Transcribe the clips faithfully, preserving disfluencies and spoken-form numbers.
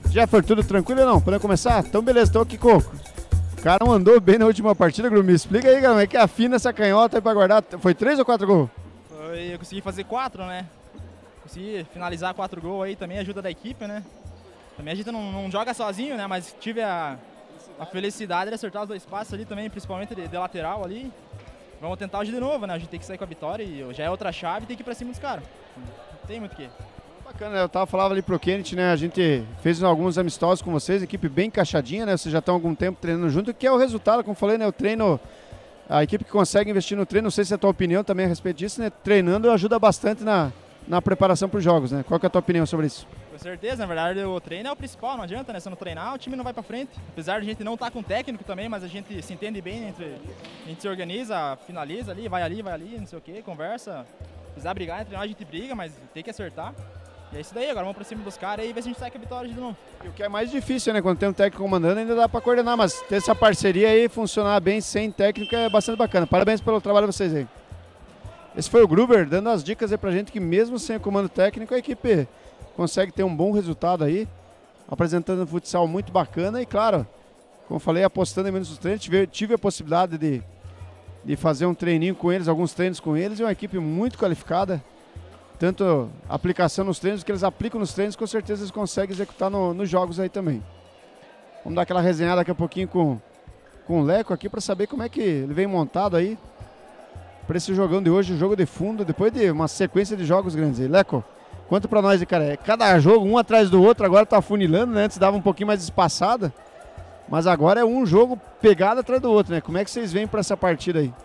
Jeffer, tudo tranquilo ou não? Podemos começar? Então beleza, tô aqui com o cara, não andou bem na última partida, Gru. Me explica aí, cara, como é que afina essa canhota aí pra guardar? Foi três ou quatro gols? Foi, eu consegui fazer quatro, né? Consegui finalizar quatro gols aí, também ajuda da equipe, né? Também a gente não, não joga sozinho, né? Mas tive a, a felicidade de acertar os dois passos ali também, principalmente de, de lateral ali. Vamos tentar hoje de novo, né? A gente tem que sair com a vitória e já é outra chave, tem que ir pra cima dos caras. Não tem muito o que. Bacana, né? Eu tava falando ali pro Kenneth, né? A gente fez alguns amistosos com vocês, equipe bem encaixadinha, né? Vocês já estão há algum tempo treinando junto, que é o resultado, como eu falei, né? O treino, a equipe que consegue investir no treino, não sei se é a tua opinião também a respeito disso, né? Treinando ajuda bastante na, na preparação para os jogos, né? Qual que é a tua opinião sobre isso? Com certeza, na verdade o treino é o principal, não adianta, né? Se não treinar, o time não vai pra frente. Apesar de a gente não estar com técnico também, mas a gente se entende bem, entre, a gente se organiza, finaliza ali, vai ali, vai ali, não sei o que, conversa. Se precisar brigar, treinar a gente briga, mas tem que acertar. E é isso daí, agora vamos pra cima dos caras e ver se a gente sai com a vitória de novo. E o que é mais difícil, né? Quando tem um técnico comandando, ainda dá pra coordenar, mas ter essa parceria aí, funcionar bem sem técnico é bastante bacana. Parabéns pelo trabalho de vocês aí. Esse foi o Gruber, dando as dicas aí pra gente que mesmo sem o comando técnico, a equipe consegue ter um bom resultado aí, apresentando um futsal muito bacana e, claro, como eu falei, apostando em menos os treinos, tive, tive a possibilidade de, de fazer um treininho com eles, alguns treinos com eles, e uma equipe muito qualificada. Tanto a aplicação nos treinos, que eles aplicam nos treinos, com certeza eles conseguem executar no, nos jogos aí também. Vamos dar aquela resenhada daqui a pouquinho com, com o Leco aqui para saber como é que ele vem montado aí para esse jogão de hoje, jogo de fundo, depois de uma sequência de jogos grandes aí. Leco, conta para nós, cara, é cada jogo um atrás do outro, agora tá funilando, né? Antes dava um pouquinho mais espaçada, mas agora é um jogo pegado atrás do outro, né? Como é que vocês vêm para essa partida aí?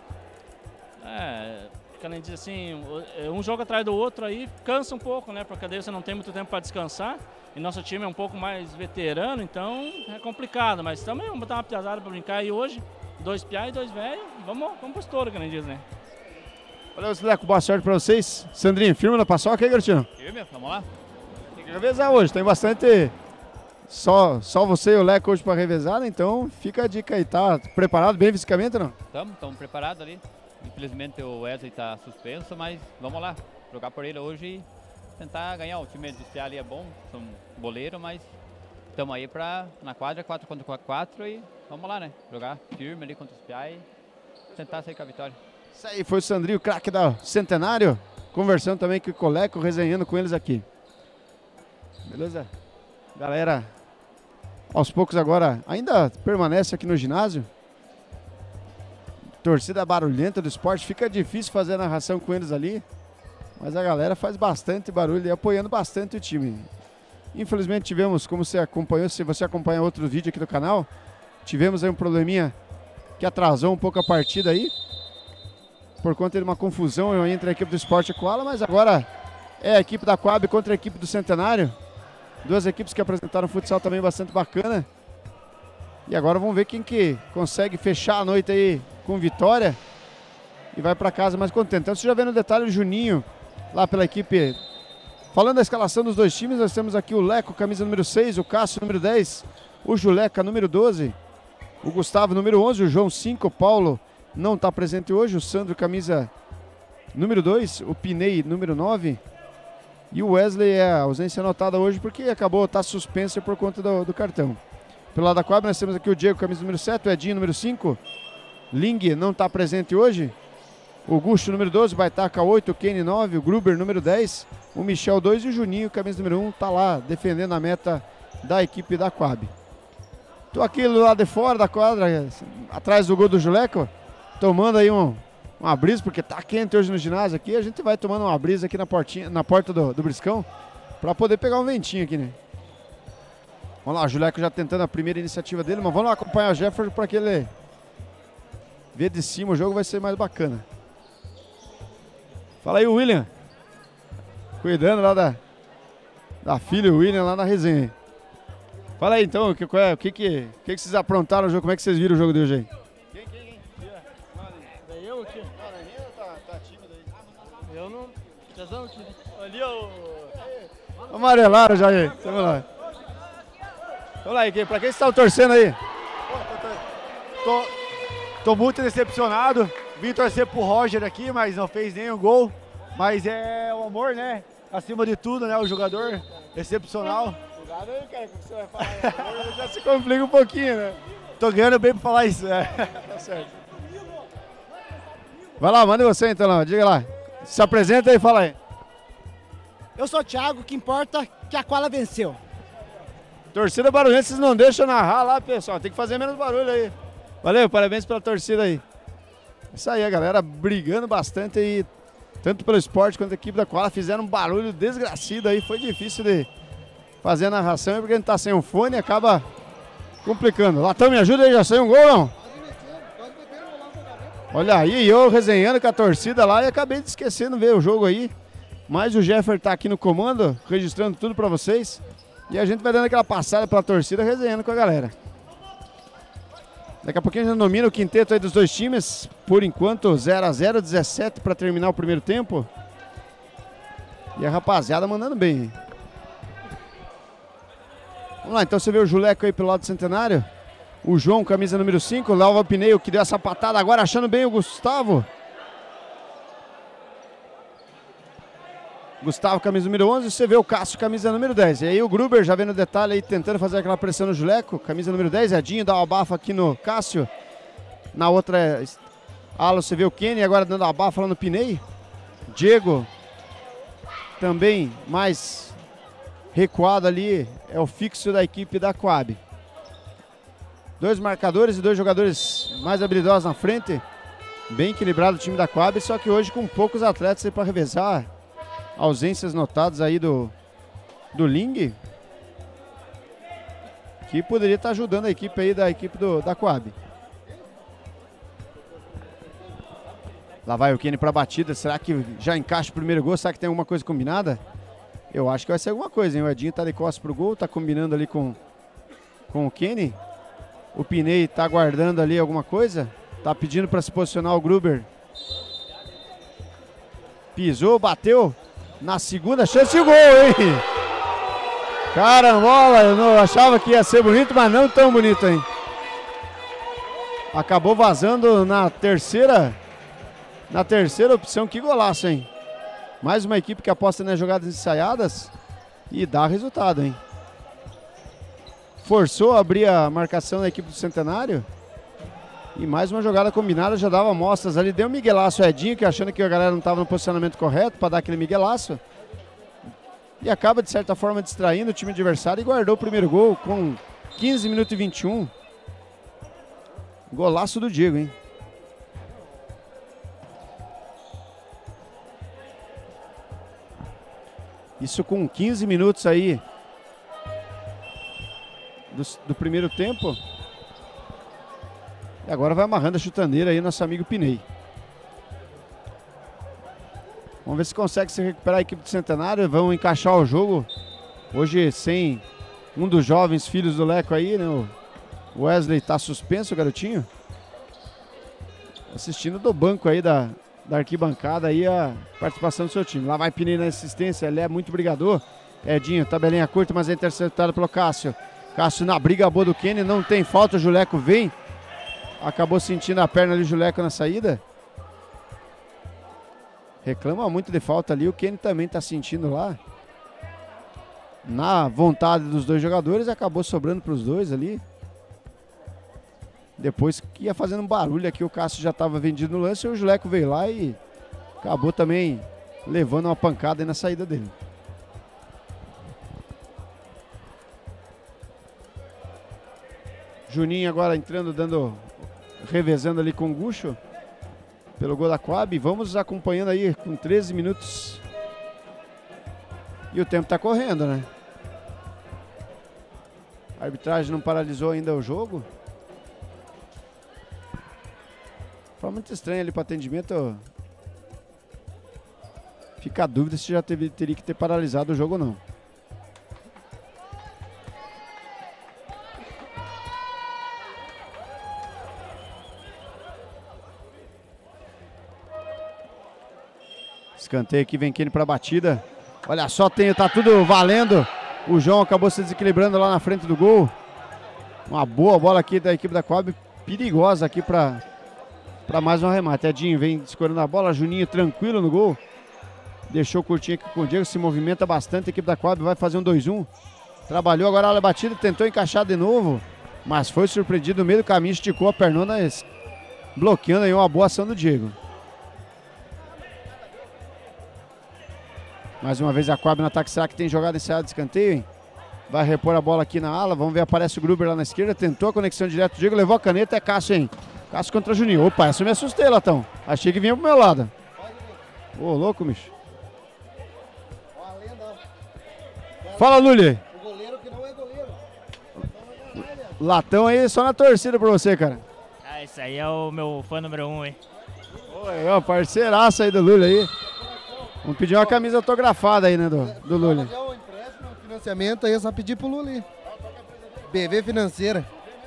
É... Além disso, assim, um jogo atrás do outro aí cansa um pouco, né? Porque daí você não tem muito tempo para descansar. E nosso time é um pouco mais veterano, então é complicado. Mas também vamos botar uma piazada para brincar aí hoje. Dois piá e dois velhos. Vamos, vamos pro estouro, que nem diz, né? Valeu, Leco. Boa sorte para vocês. Sandrinho, firma na paçoca aí, garotinho? Firme, vamos lá. Tem que revezar hoje. Tem bastante... Só, só você e o Leco hoje para revezar, né? Então fica a dica aí. Tá preparado bem fisicamente ou não? Estamos, estamos preparados ali. Infelizmente o Wesley está suspenso, mas vamos lá, jogar por ele hoje e tentar ganhar. O time industrial ali é bom, são boleiro, mas estamos aí pra, na quadra, quatro contra quatro e vamos lá, né? Jogar firme ali contra os Piá e tentar sair com a vitória. Isso aí, foi o Sandrinho, craque da Centenário, conversando também com o Coleco, resenhando com eles aqui. Beleza? Galera, aos poucos agora, ainda permanece aqui no ginásio. Torcida barulhenta do esporte, fica difícil fazer a narração com eles ali, mas a galera faz bastante barulho e apoiando bastante o time. Infelizmente tivemos, como você acompanhou, se você acompanha outro vídeo aqui do canal, tivemos aí um probleminha que atrasou um pouco a partida aí, por conta de uma confusão entre a equipe do Esporte e a Koala, mas agora é a equipe da Coab contra a equipe do Centenário, duas equipes que apresentaram futsal também bastante bacana, e agora vamos ver quem que consegue fechar a noite aí com vitória e vai para casa mais contente. Então você já vê no detalhe o Juninho lá pela equipe. Falando da escalação dos dois times, nós temos aqui o Leco, camisa número seis, o Cássio, número dez, o Juleca, número doze, o Gustavo, número onze, o João, cinco, o Paulo não está presente hoje, o Sandro, camisa número dois, o Pinei, número nove, e o Wesley é a ausência anotada hoje porque acabou, está suspenso por conta do, do cartão. Pelo lado da quadra nós temos aqui o Diego, camisa número sete, o Edinho, número cinco, Ling não está presente hoje, o Gusto, número doze, o Baitaca, oito, o Kenny, nove, o Gruber, número dez, o Michel, dois e o Juninho, camisa número um, está lá defendendo a meta da equipe da Coab. Estou aqui do lado de fora da quadra, atrás do gol do Juleco, tomando aí um, uma brisa, porque tá quente hoje no ginásio aqui, a gente vai tomando uma brisa aqui na, portinha, na porta do, do Briscão, para poder pegar um ventinho aqui, né? Vamos lá, o Juleco já tentando a primeira iniciativa dele, mas vamos lá acompanhar o Jefferson para que ele ver de cima o jogo, vai ser mais bacana. Fala aí, William. Cuidando lá da, da filha, o William, lá na resenha. Fala aí, então, o que, qual é, o que, que, que, que vocês aprontaram no jogo? Como é que vocês viram o jogo de hoje aí? Quem, quem, quem? Daí eu aqui? Não, tá, tá tímido aí. Eu não... Tesão aqui. Ali, ó. Amarelaram já aí. Vamos lá. Vamos lá, pra quem vocês estão torcendo aí? Tô, tô muito decepcionado. Vim torcer pro Roger aqui, mas não fez nenhum gol. Mas é o amor, né? Acima de tudo, né? O jogador excepcional. Cuidado aí, cara, com o que você vai falar. Já se complica um pouquinho, né? Tô ganhando bem pra falar isso. É. Tá certo. Vai lá, manda você então, lá. Diga lá. Se apresenta aí e fala aí. Eu sou o Thiago, o que importa é que a Koala venceu. Torcida barulhenta, vocês não deixam narrar lá, pessoal. Tem que fazer menos barulho aí. Valeu, parabéns pela torcida aí. Isso aí, a galera brigando bastante aí. Tanto pelo esporte quanto a equipe da Koala. Fizeram um barulho desgracido aí. Foi difícil de fazer a narração. Porque a gente tá sem o fone, acaba complicando. Latão, me ajuda aí, já saiu um gol, não? Olha aí, eu resenhando com a torcida lá e acabei de esquecendo de ver o jogo aí. Mas o Jeffer tá aqui no comando, registrando tudo pra vocês. E a gente vai dando aquela passada pela torcida, resenhando com a galera. Daqui a pouquinho a gente domina o quinteto aí dos dois times. Por enquanto, zero a zero, dezessete para terminar o primeiro tempo. E a rapaziada mandando bem. Vamos lá, então você vê o Juleco aí pelo lado do Centenário. O João, camisa número cinco. O Léo Pneio, que deu essa patada agora, achando bem o Gustavo. Gustavo, camisa número onze, você vê o Cássio, camisa número dez. E aí o Gruber já vendo o detalhe aí, tentando fazer aquela pressão no Juleco. Camisa número dez, Edinho, dá uma abafa aqui no Cássio. Na outra ala você vê o Kenny, agora dando uma abafa lá no Pinei. Diego, também mais recuado ali, é o fixo da equipe da Coab. Dois marcadores e dois jogadores mais habilidosos na frente. Bem equilibrado o time da Coab, só que hoje com poucos atletas aí para revezar. Ausências notadas aí do, do Ling, que poderia estar ajudando a equipe aí da equipe do, da Coab. Lá vai o Kenny para a batida. Será que já encaixa o primeiro gol? Será que tem alguma coisa combinada? Eu acho que vai ser alguma coisa, hein? O Edinho tá de costas pro gol, tá combinando ali com, com o Kenny. O Pinei tá aguardando ali alguma coisa. Tá pedindo para se posicionar o Gruber. Pisou, bateu. Na segunda chance e gol, hein? Carambola, eu não achava que ia ser bonito, mas não tão bonito, hein? Acabou vazando na terceira, na terceira opção. Que golaço, hein? Mais uma equipe que aposta nas jogadas ensaiadas e dá resultado, hein? Forçou a abrir a marcação da equipe do Centenário. E mais uma jogada combinada, já dava amostras ali. Deu um miguelaço ao Edinho, que achando que a galera não estava no posicionamento correto para dar aquele miguelaço. E acaba, de certa forma, distraindo o time adversário e guardou o primeiro gol com quinze minutos e vinte e um. Golaço do Diego, hein? Isso com quinze minutos aí do, do primeiro tempo. E agora vai amarrando a chutaneira aí nosso amigo Pinei. Vamos ver se consegue se recuperar a equipe do Centenário. Vão encaixar o jogo. Hoje sem um dos jovens filhos do Leco aí, né? O Wesley tá suspenso, o garotinho. Assistindo do banco aí da, da arquibancada aí a participação do seu time. Lá vai Pinei na assistência, ele é muito brigador. Edinho, tabelinha curta, mas é interceptado pelo Cássio. Cássio na briga boa do Kenny, não tem falta, o Juleco vem. Acabou sentindo a perna ali o Juleco na saída. Reclama muito de falta ali, o Kenny também tá sentindo lá. Na vontade dos dois jogadores, acabou sobrando para os dois ali. Depois que ia fazendo um barulho aqui, o Cássio já estava vendido no lance, e o Juleco veio lá e acabou também levando uma pancada aí na saída dele. Juninho agora entrando, dando, revezando ali com o Gucho pelo gol da Coab. Vamos acompanhando aí com treze minutos. E o tempo está correndo, né? A arbitragem não paralisou ainda o jogo. Foi muito estranho ali para atendimento. Fica a dúvida se já teve, teria que ter paralisado o jogo ou não. Escanteio aqui, vem Kenny para a batida. Olha só, tem, tá tudo valendo. O João acabou se desequilibrando lá na frente do gol. Uma boa bola aqui da equipe da Coab. Perigosa aqui para para mais um arremate. Edinho vem escorando a bola. Juninho tranquilo no gol. Deixou curtinho aqui com o Diego. Se movimenta bastante. A equipe da Coab vai fazer um dois um. Trabalhou agora a ala batida, tentou encaixar de novo, mas foi surpreendido no meio do caminho, esticou a pernona, bloqueando aí uma boa ação do Diego. Mais uma vez a Coab no ataque, será que tem jogada esse área de escanteio, hein? Vai repor a bola aqui na ala, vamos ver, aparece o Gruber lá na esquerda, tentou a conexão direta, o Diego levou a caneta, é Cássio, hein? Cássio contra Juninho. Opa, essa eu me assustei, Latão. Achei que vinha pro meu lado. Ô, louco, bicho. Fala, Lully. O goleiro que não é goleiro. Latão aí só na torcida pra você, cara. Ah, esse aí é o meu fã número um, hein? Oi, ó, parceiraço aí do Lully aí. Vamos pedir uma camisa autografada aí, né, do, do Lully. Um empréstimo, um financiamento aí, é só pedir pro Lully. B V Financeira.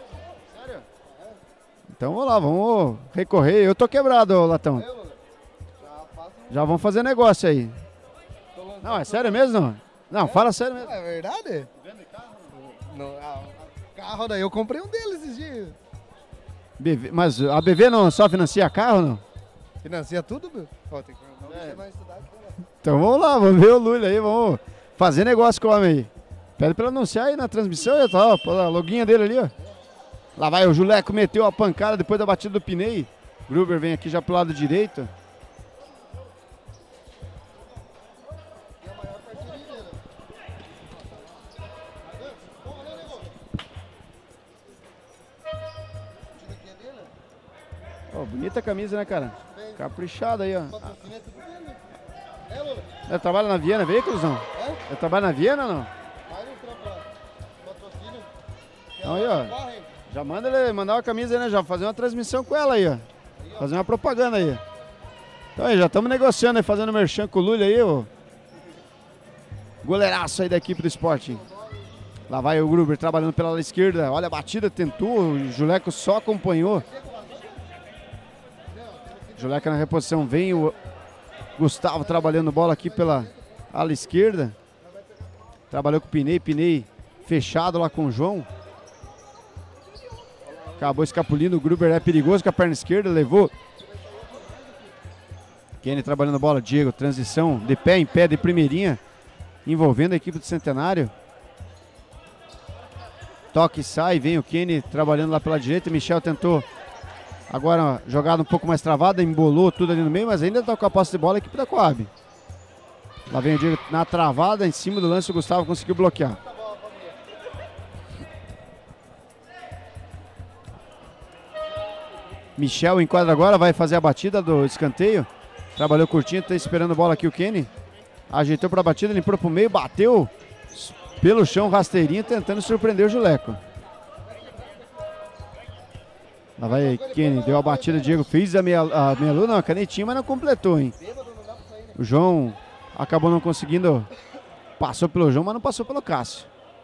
Então vamos lá, vamos recorrer. Eu tô quebrado, Latão. Já vamos fazer negócio aí. Não, é sério mesmo, não? Não, fala sério mesmo. É verdade? Não, ah, carro daí, eu comprei um deles esses dias. B V, mas a B V não só financia carro, não? Financia tudo, meu? Ó, tem que não deixa mais estudar. Então vamos lá, vamos ver o Lully aí, vamos fazer negócio com o homem aí. Pede pra anunciar aí na transmissão, e tal, a loguinha dele ali, ó. Lá vai o Juleco, meteu a pancada depois da batida do Pinei. Gruber vem aqui já pro lado direito. Oh, bonita camisa, né, cara? Caprichada aí, ó. Ele trabalha na Viena, veio, Cruzão? Ele trabalha na Viena ou não? Então aí, ó. Já manda ele mandar uma camisa aí, né? Já fazer uma transmissão com ela aí, ó. Fazer uma propaganda aí. Então aí, já estamos negociando aí, fazendo merchan com o Lully aí, ó. Goleiraço aí da equipe do esporte. Lá vai o Gruber trabalhando pela ala esquerda. Olha a batida, tentou. O Juleco só acompanhou. Juleco na reposição. Vem o Gustavo trabalhando bola aqui pela ala esquerda. Trabalhou com o Pinei. Pinei fechado lá com o João. Acabou escapulindo. O Gruber é perigoso com a perna esquerda. Levou. Kenny trabalhando a bola. Diego, transição de pé em pé, de primeirinha. Envolvendo a equipe do Centenário. Toque e sai. Vem o Kenny trabalhando lá pela direita. Michel tentou. Agora jogada um pouco mais travada. Embolou tudo ali no meio. Mas ainda está com a posse de bola a equipe da Coab. Lá vem o Diego na travada. Em cima do lance o Gustavo conseguiu bloquear. Michel enquadra agora, vai fazer a batida do escanteio. Trabalhou curtinho, está esperando a bola aqui o Kenny. Ajeitou para a batida, limpou para o meio, bateu pelo chão rasteirinho, tentando surpreender o Juleco. Lá vai Kenny, deu a batida, Diego fez a meia, a meia lua, não, a canetinha, mas não completou, hein. O João acabou não conseguindo, passou pelo João, mas não passou pelo Cássio.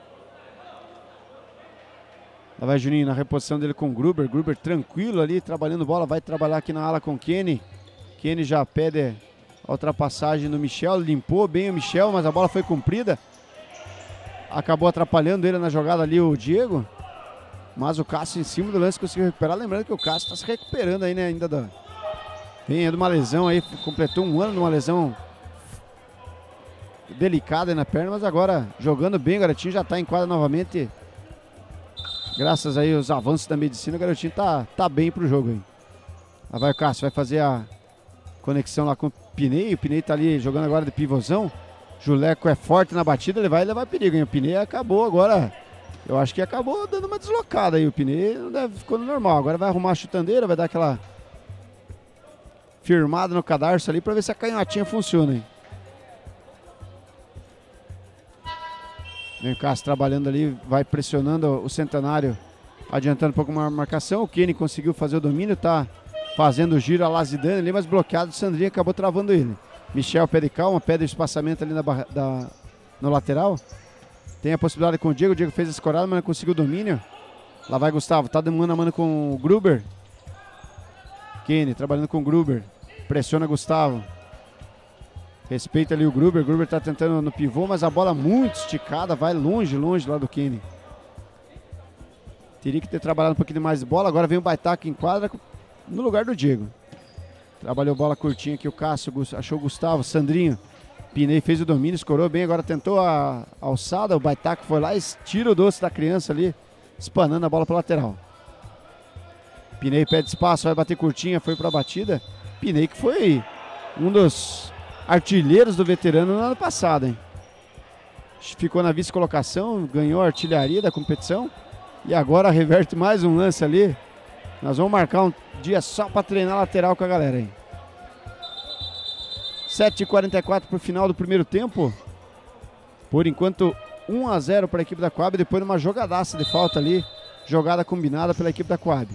Lá vai Juninho na reposição dele com o Gruber. Gruber tranquilo ali, trabalhando bola. Vai trabalhar aqui na ala com o Kenny. Kenny já pede a ultrapassagem do Michel. Limpou bem o Michel, mas a bola foi cumprida. Acabou atrapalhando ele na jogada ali o Diego. Mas o Cássio em cima do lance conseguiu recuperar. Lembrando que o Cássio está se recuperando aí, né? Ainda da... Vem de uma lesão aí. Completou um ano de uma lesão delicada aí na perna. Mas agora jogando bem, o garotinho já está em quadra novamente. Graças aí aos avanços da medicina, o garotinho tá, tá bem pro jogo aí. Lá vai o Cássio, vai fazer a conexão lá com o Pinei. O Pinei tá ali jogando agora de pivôzão. Juleco é forte na batida, ele vai levar perigo, hein? O Pinei acabou agora. Eu acho que acabou dando uma deslocada aí. O Pinei deve ficou normal. Agora vai arrumar a chutandeira, vai dar aquela firmada no cadarço ali pra ver se a canhotinha funciona, hein? Vem o Cássio trabalhando ali, vai pressionando o Centenário, adiantando um pouco uma marcação. O Kenny conseguiu fazer o domínio, tá fazendo o giro a Lazidane ali, mas bloqueado. O Sandrinho acabou travando ele. Michel pede calma, pede o espaçamento ali na barra, da, no lateral. Tem a possibilidade com o Diego. O Diego fez a escorada, mas não conseguiu o domínio. Lá vai Gustavo, tá mano a mano com o Gruber. Kenny trabalhando com o Gruber. Pressiona Gustavo. Respeita ali o Gruber. O Gruber tá tentando no pivô, mas a bola muito esticada. Vai longe, longe lá do Kenny. Teria que ter trabalhado um pouquinho mais de bola. Agora vem o Baitaca em quadra no lugar do Diego. Trabalhou bola curtinha aqui o Cássio. Achou o Gustavo. Sandrinho Pinei fez o domínio, escorou bem, agora tentou a alçada, o Baitaca foi lá e tira o doce da criança ali, espanando a bola para lateral. Pinei pede espaço, vai bater curtinha, foi para a batida. Pinei que foi um dos artilheiros do veterano no ano passado, hein? Ficou na vice-colocação, ganhou a artilharia da competição e agora reverte mais um lance ali. Nós vamos marcar um dia só para treinar lateral com a galera aí. sete e quarenta e quatro para o final do primeiro tempo. Por enquanto, um a zero para a equipe da Coab, depois de uma jogadaça de falta ali, jogada combinada pela equipe da Coab.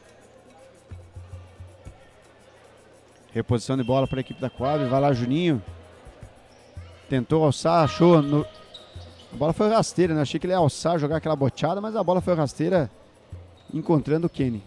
Reposição de bola para a equipe da Coab, vai lá Juninho. Tentou alçar, achou... No... A bola foi rasteira, né? Achei que ele ia alçar, jogar aquela boteada, mas a bola foi rasteira, encontrando o Kenny.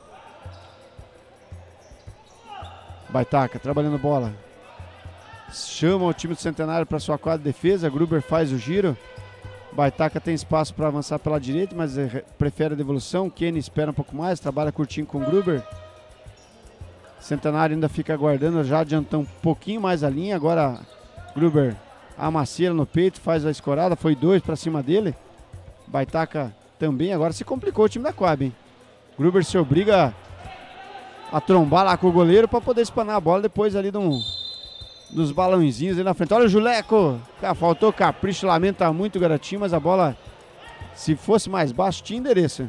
Baitaca, trabalhando bola. Chama o time do Centenário para sua quadra de defesa. Gruber faz o giro. Baitaca tem espaço para avançar pela direita, mas prefere a devolução. Kenny espera um pouco mais, trabalha curtinho com o Gruber. Centenário ainda fica aguardando, já adiantou um pouquinho mais a linha. Agora Gruber amacia no peito, faz a escorada. Foi dois para cima dele. Baitaca também. Agora se complicou o time da Coab, hein? Gruber se obriga a trombar lá com o goleiro para poder espanar a bola depois ali de um... dos balãozinhos ali na frente. Olha o Juleco, cara, faltou capricho, lamenta muito o garotinho, mas a bola, se fosse mais baixo, tinha endereço.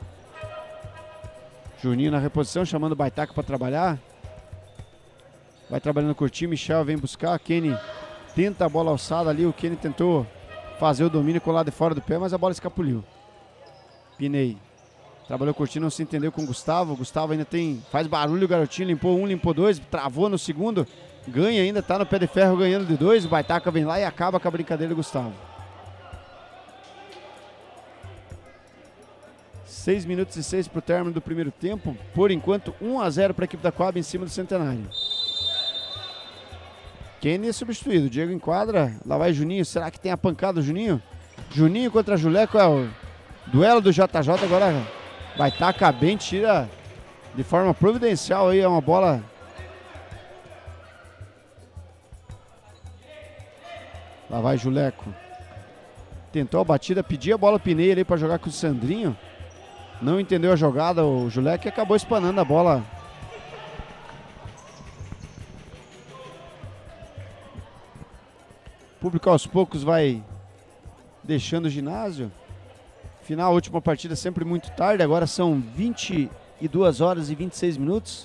Juninho na reposição, chamando o Baitaca para trabalhar. Vai trabalhando curtinho, Michel vem buscar, Kenny tenta a bola alçada ali, o Kenny tentou fazer o domínio colar de fora do pé, mas a bola escapuliu. Pinei trabalhou curtinho, não se entendeu com o Gustavo. O Gustavo ainda tem, faz barulho o garotinho, limpou um, limpou dois, travou no segundo. Ganha ainda, tá no pé de ferro ganhando de dois. O Baitaca vem lá e acaba com a brincadeira do Gustavo. seis minutos e seis para o término do primeiro tempo. Por enquanto, um a zero para a equipe da Coab em cima do Centenário. Kenny é substituído. Diego enquadra. Lá vai Juninho. Será que tem a pancada do Juninho? Juninho contra Juleco é o duelo do J J. Agora Baitaca bem, tira de forma providencial aí. É uma bola... Lá vai Juleco. Tentou a batida, pediu a bola Pinei ali para jogar com o Sandrinho. Não entendeu a jogada o Juleco e acabou espanando a bola. O público aos poucos vai deixando o ginásio. Final, última partida sempre muito tarde. Agora são vinte e duas horas e vinte e seis minutos.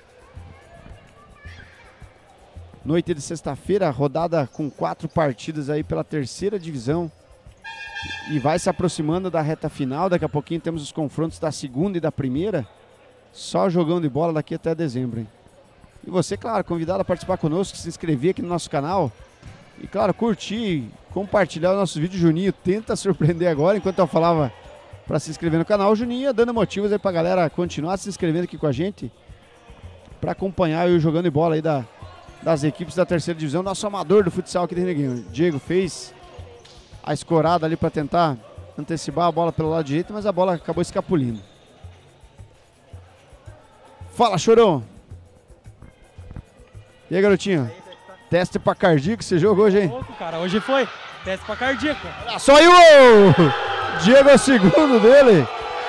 Noite de sexta-feira, rodada com quatro partidas aí pela terceira divisão. E vai se aproximando da reta final. Daqui a pouquinho temos os confrontos da segunda e da primeira. Só jogão de bola daqui até dezembro, hein? E você, claro, convidado a participar conosco, se inscrever aqui no nosso canal. E claro, curtir, compartilhar o nosso vídeo. Juninho tenta surpreender agora, enquanto eu falava para se inscrever no canal. O Juninho ia dando motivos aí pra galera continuar se inscrevendo aqui com a gente, para acompanhar o jogando de bola aí da... das equipes da terceira divisão, nosso amador do futsal aqui de Neguinho. Diego fez a escorada ali para tentar antecipar a bola pelo lado direito, mas a bola acabou escapulindo. Fala, Chorão. E aí, garotinho? Teste para cardíaco, você jogou hoje, hein? Pouco, cara, hoje foi teste para cardíaco. Olha só aí o Diego é o segundo dele.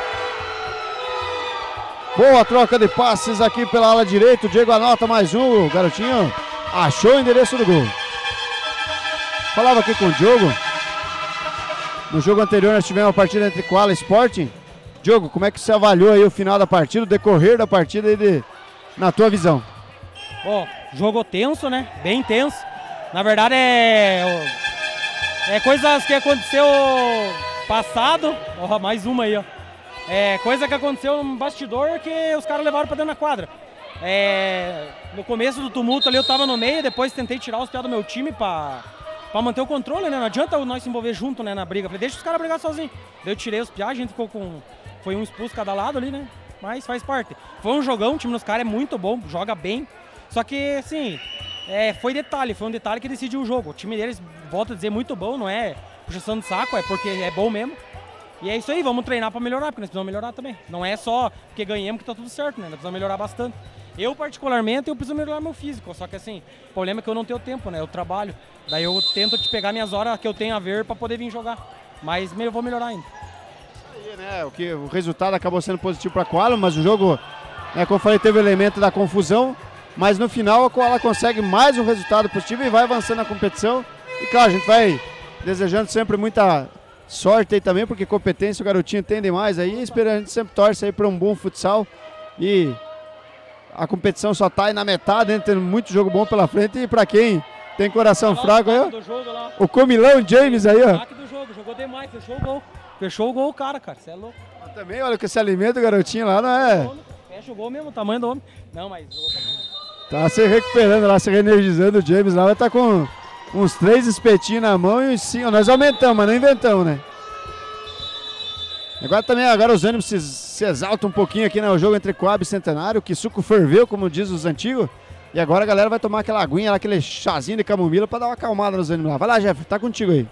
Boa troca de passes aqui pela ala direita. O Diego anota mais um. O garotinho achou o endereço do gol. Falava aqui com o Diogo. No jogo anterior nós tivemos uma partida entre Koala e Sporting. Diogo, como é que você avaliou aí o final da partida, o decorrer da partida aí de, na tua visão? Ó, jogo tenso, né? Bem tenso. Na verdade é... É coisas que aconteceu passado. Ó, mais uma aí, ó. É coisa que aconteceu no bastidor que os caras levaram pra dentro da quadra. É, no começo do tumulto ali eu tava no meio, depois tentei tirar os piá do meu time pra, pra manter o controle, né? Não adianta nós se envolver junto, né, na briga. Falei, deixa os caras brigar sozinhos. Daí eu tirei os piá, a gente ficou com... Foi um expulso cada lado ali, né? Mas faz parte. Foi um jogão, o time dos caras é muito bom, joga bem. Só que, assim, é, foi detalhe, foi um detalhe que decidiu o jogo. O time deles, volto a dizer, muito bom, não é puxação de saco, é porque é bom mesmo. E é isso aí, vamos treinar para melhorar, porque nós precisamos melhorar também. Não é só porque ganhamos que tá tudo certo, né? Nós precisamos melhorar bastante. Eu, particularmente, eu preciso melhorar meu físico, só que assim, o problema é que eu não tenho tempo, né? Eu trabalho. Daí eu tento te pegar minhas horas que eu tenho a ver para poder vir jogar. Mas eu vou melhorar ainda. Aí, né? O, que, o resultado acabou sendo positivo para a Koala, mas o jogo, né, como eu falei, teve o elemento da confusão. Mas no final a Koala consegue mais um resultado positivo e vai avançando na competição. E claro, a gente vai desejando sempre muita sorte aí também, porque competência o garotinho tem demais aí. A gente sempre torce aí para um bom futsal. E a competição só tá aí na metade, hein, tendo muito jogo bom pela frente. E para quem tem coração fraco aí, ó, o Comilão James aí, ó. Do jogo, jogou demais, fechou o gol. Fechou o gol, cara, cara. Você é louco. Mas também, olha que esse alimento do garotinho lá, não é? Fecha o gol mesmo, o tamanho do homem. Não, mas jogou pra... Tá se recuperando lá, se reenergizando o James lá, vai estar tá com uns três espetinhos na mão e uns cinco. Nós aumentamos, mas não inventamos, né? Agora também, agora os ânimos se, se exaltam um pouquinho aqui no jogo entre Coab e Centenário, que suco ferveu, como diz os antigos. E agora a galera vai tomar aquela aguinha, lá, aquele chazinho de camomila pra dar uma acalmada nos ânimos lá. Vai lá, Jeff, tá contigo aí.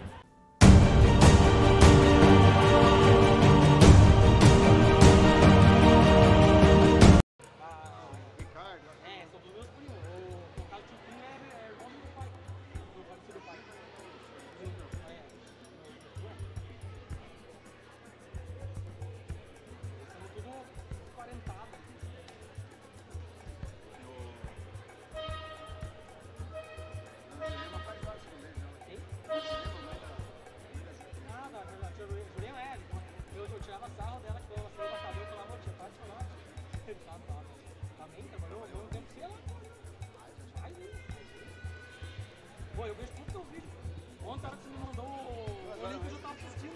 Pô, eu vejo tudo teu vídeo. Ontem, a hora que você me mandou o link, eu já tava assistindo.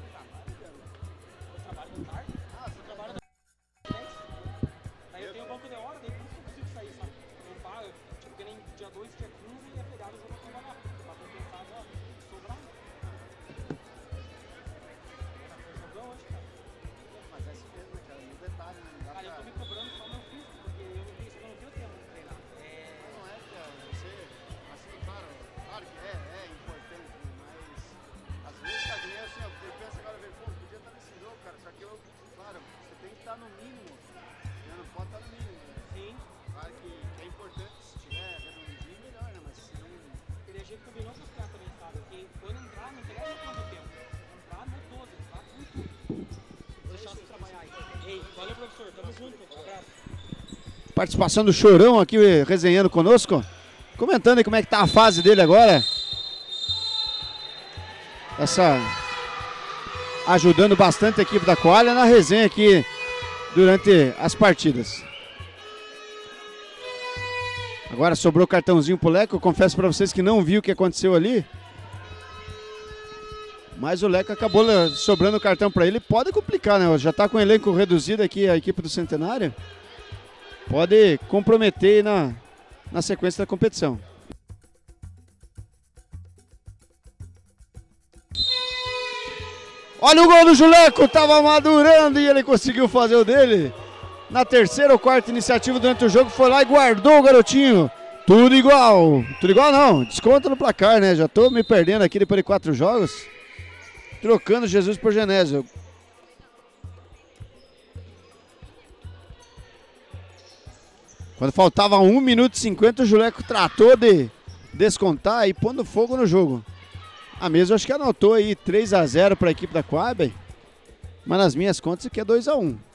Eu trabalho no tarde. Ah, você trabalha no dez. Daí eu tenho banco de hora, daí por isso que eu consigo sair, sabe? Eu paro, tipo, que nem dia dois, dia quinze, e a pegada eu vou trabalhar. Pra compensar, ó, sobrar. Jogão hoje, cara. Mas é assim mesmo, cara. No detalhe, né? Cara, eu tô me cobrando só meu físico, porque eu não tenho, eu não tenho tempo de treinar. É... Não é, cara. Você, assim, claro, claro que é, é importante, mas às vezes, tá que nem assim, ó, você pensa agora, pô, podia estar nesse jogo, cara, só que eu, claro, você tem que estar no mínimo, né? Não pode estar no mínimo, né? Sim. Claro que, que é importante, se tiver redondinho, melhor, né? Mas se não... Aquele jeito que combinou com os caras também, sabe? Que quando entrar, não interessa quanto tempo. Entrar no todo, entrar com tudo. Deixar você trabalhar aí. Ei, valeu, professor, tamo junto, um abraço. Participação do Chorão aqui resenhando conosco, comentando aí como é que tá a fase dele agora. Essa ajudando bastante a equipe da Koala na resenha aqui durante as partidas. Agora sobrou cartãozinho pro Leco, eu confesso para vocês que não vi o que aconteceu ali. Mas o Leco acabou sobrando o cartão para ele, pode complicar, né? Já tá com o elenco reduzido aqui a equipe do Centenário. Pode comprometer na, na sequência da competição. Olha o gol do Juleco, tava madurando e ele conseguiu fazer o dele. Na terceira ou quarta iniciativa durante o jogo, foi lá e guardou o garotinho. Tudo igual. Tudo igual não, desconta no placar, né? Já tô me perdendo aqui depois de quatro jogos. Trocando Jesus por Genésio. Quando faltava um minuto e cinquenta, o Juleco tratou de descontar e pondo fogo no jogo. A mesa acho que anotou aí três a zero para a equipe da Coab, mas nas minhas contas aqui é dois a um.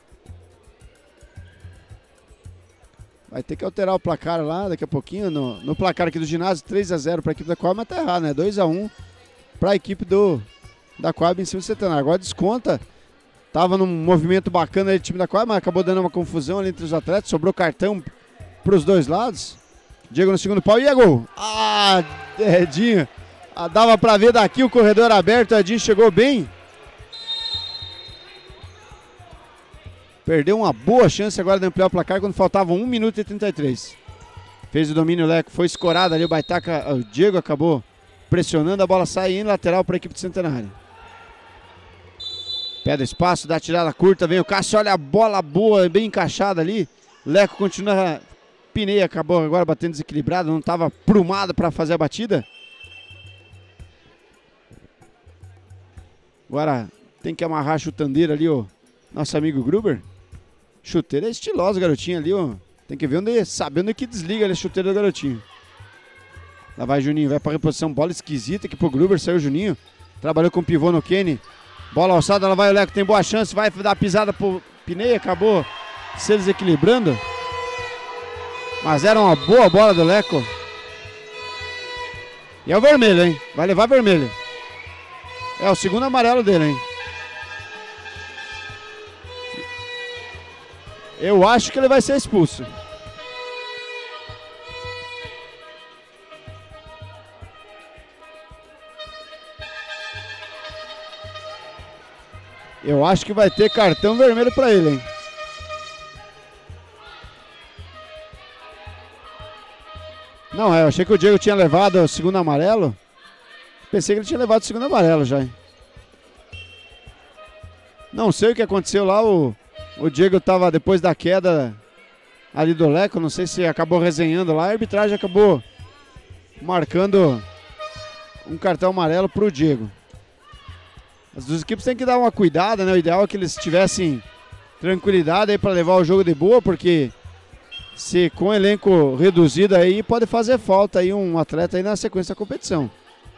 Vai ter que alterar o placar lá daqui a pouquinho. No, no placar aqui do ginásio, três a zero para a equipe da Coab, mas tá errado, né? dois a um para a equipe do, da Coab em cima do Centenário. Agora desconta. Tava num movimento bacana aí do time da Coab, mas acabou dando uma confusão ali entre os atletas. Sobrou cartão para os dois lados. Diego no segundo pau e é gol. Ah, Edinho. Ah, dava para ver daqui o corredor aberto. Edinho chegou bem. Perdeu uma boa chance agora de ampliar o placar quando faltava um minuto e trinta e três. Fez o domínio, o Leco. Foi escorado ali. O Baitaca, o Diego acabou pressionando. A bola sai em lateral para a equipe do Centenário. Pede espaço, dá a tirada curta. Vem o Cássio. Olha a bola boa, bem encaixada ali. Leco continua. Pinei acabou agora batendo desequilibrado. Não estava prumado para fazer a batida. Agora tem que amarrar a chutandeira ali, ó. Nosso amigo Gruber. Chuteira estilosa, garotinho ali, ó. Tem que ver onde, saber onde que desliga ali a chuteira do garotinho. Lá vai Juninho, vai pra reposição, bola esquisita aqui pro Gruber, saiu o Juninho. Trabalhou com o pivô no Kenny. Bola alçada, lá vai o Leco, tem boa chance, vai dar pisada pro Pinei, acabou se desequilibrando. Mas era uma boa bola do Leco. E é o vermelho, hein? Vai levar vermelho. É o segundo amarelo dele, hein? Eu acho que ele vai ser expulso. Eu acho que vai ter cartão vermelho para ele, hein? Não, é, eu achei que o Diego tinha levado o segundo amarelo. Pensei que ele tinha levado o segundo amarelo já, hein? Não sei o que aconteceu lá, o, o Diego estava depois da queda ali do Leco, não sei se acabou resenhando lá, a arbitragem acabou marcando um cartão amarelo para o Diego. As duas equipes têm que dar uma cuidada, né? O ideal é que eles tivessem tranquilidade aí para levar o jogo de boa, porque se com elenco reduzido aí pode fazer falta aí um atleta aí na sequência da competição.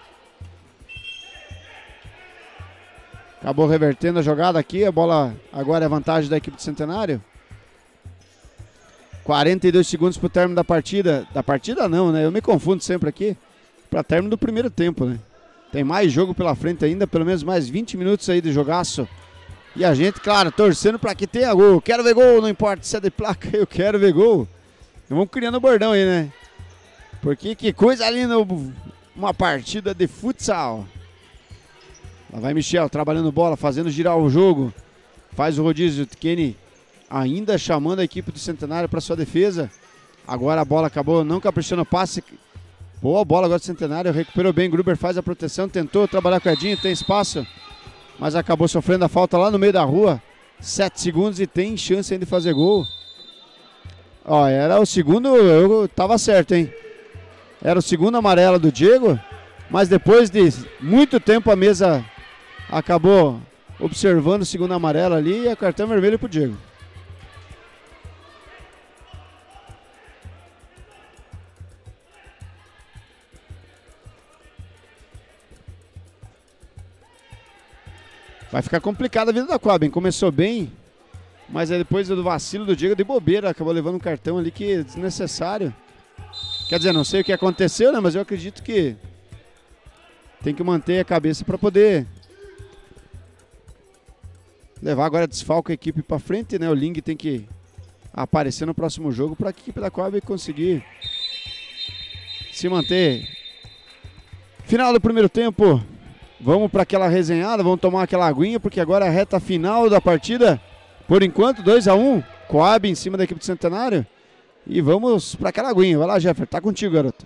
Acabou revertendo a jogada aqui, a bola agora é vantagem da equipe do Centenário. quarenta e dois segundos para o término da partida. Da partida não, né? Eu me confundo sempre aqui. Para término do primeiro tempo, né? Tem mais jogo pela frente ainda, pelo menos mais vinte minutos aí de jogaço. E a gente, claro, torcendo para que tenha gol. Quero ver gol, não importa se é de placa, eu quero ver gol. E vamos criando o bordão aí, né? Porque que coisa linda uma partida de futsal. Lá vai Michel, trabalhando bola, fazendo girar o jogo. Faz o rodízio, Kenny ainda chamando a equipe do Centenário para sua defesa. Agora a bola acabou não caprichando o passe. Boa bola agora do Centenário, recuperou bem, Gruber faz a proteção, tentou trabalhar com o Edinho, tem espaço, mas acabou sofrendo a falta lá no meio da rua. Sete segundos e tem chance ainda de fazer gol. Ó, era o segundo, eu tava certo, hein? Era o segundo amarelo do Diego, mas depois de muito tempo a mesa acabou observando o segundo amarelo ali e a cartão vermelho pro Diego. Vai ficar complicada a vida da Coab, hein? Começou bem, mas aí depois do vacilo do Diego de bobeira, acabou levando um cartão ali que é desnecessário. Quer dizer, não sei o que aconteceu, né? Mas eu acredito que tem que manter a cabeça para poder levar agora desfalque a equipe para frente, né? O Ling tem que aparecer no próximo jogo para a equipe da Coab conseguir se manter. Final do primeiro tempo. Vamos para aquela resenhada, vamos tomar aquela aguinha, porque agora é a reta final da partida. Por enquanto, dois a um, Coab em cima da equipe do Centenário. E vamos para aquela aguinha. Vai lá, Jeffer, tá contigo, garoto.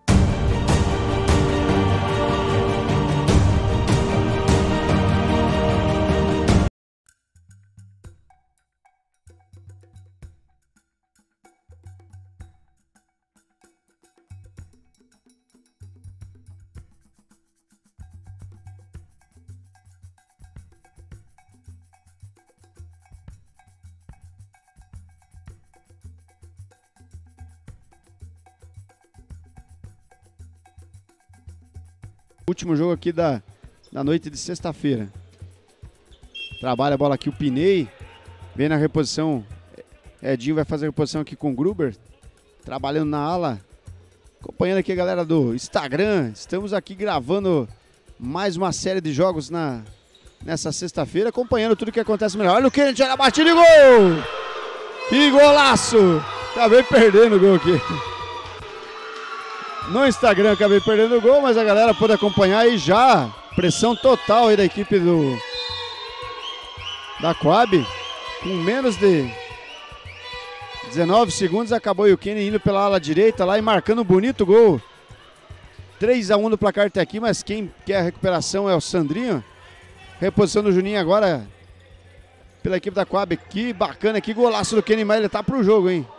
Último jogo aqui da, da noite de sexta-feira. Trabalha a bola aqui o Pinei. Vem na reposição. Edinho vai fazer a reposição aqui com o Gruber. Trabalhando na ala. Acompanhando aqui a galera do Instagram. Estamos aqui gravando mais uma série de jogos na, nessa sexta-feira. Acompanhando tudo que acontece melhor. Olha o Kennedy, olha a batida de gol! Que golaço! Acabei perdendo o gol aqui. No Instagram acabei perdendo o gol, mas a galera pode acompanhar e já pressão total aí da equipe do da Coab. Com menos de dezenove segundos acabou o Kenny indo pela ala direita lá e marcando um bonito gol. três a um no placar até aqui, mas quem quer a recuperação é o Sandrinho. Reposição do Juninho agora pela equipe da Coab. Que bacana, que golaço do Kenny, mas ele tá pro jogo, hein?